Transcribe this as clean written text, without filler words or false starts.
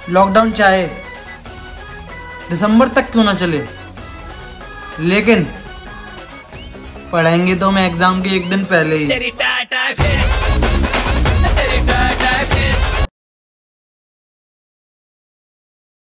Lockdown चाहे दिसंबर तक क्यों ना चले, लेकिन पढ़ेंगे तो मैं एग्जाम के एक दिन पहले ही।